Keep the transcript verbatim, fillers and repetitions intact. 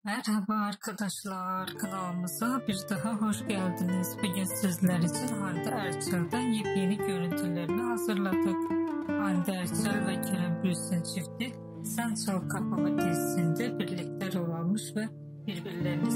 Merhaba arkadaşlar, kanalımıza bir daha hoş geldiniz. Bugün sizler için Hande Erçel'den yepyeni görüntülerini hazırladık. Hande Erçel ve Kerem Bürsin çifti Sen Çal Kapımı dizisinde birlikte rol almış ve birbirlerini